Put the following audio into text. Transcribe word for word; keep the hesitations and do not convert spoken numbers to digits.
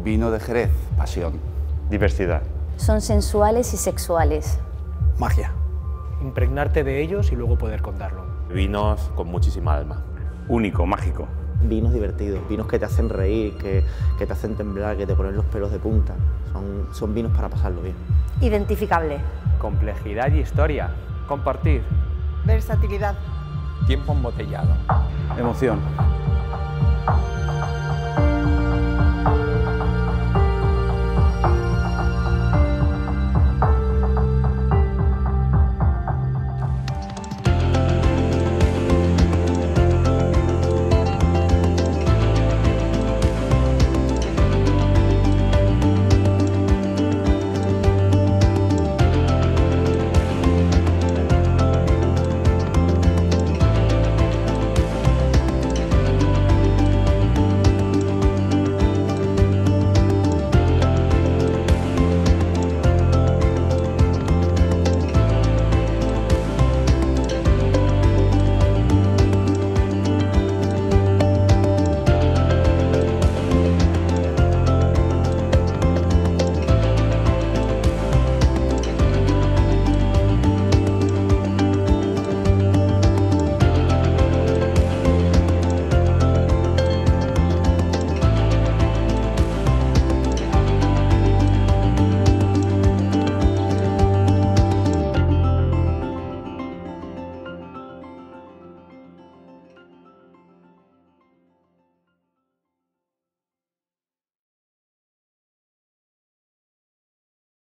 Vino de Jerez, pasión. Diversidad. Son sensuales y sexuales. Magia. Impregnarte de ellos y luego poder contarlo. Vinos con muchísima alma. Único, mágico. Vinos divertidos, vinos que te hacen reír, que, que te hacen temblar, que te ponen los pelos de punta. Son, son vinos para pasarlo bien. Identificable. Complejidad y historia. Compartir. Versatilidad. Tiempo embotellado. Emoción.